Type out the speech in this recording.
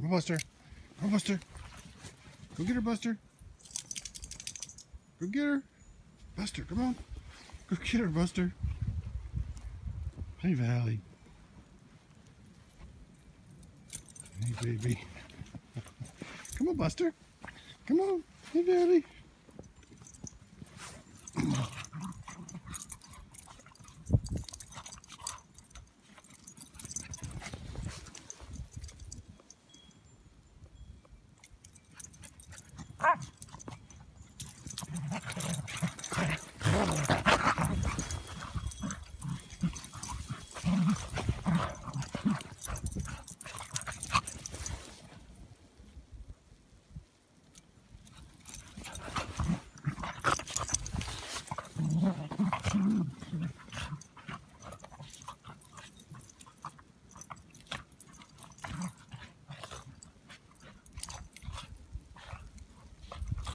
Go, Buster. Go, Buster. Go get her, Buster. Go get her. Buster, come on. Go get her, Buster. Hey, Valley. Hey, baby. Come on, Buster. Come on. Hey, Valley.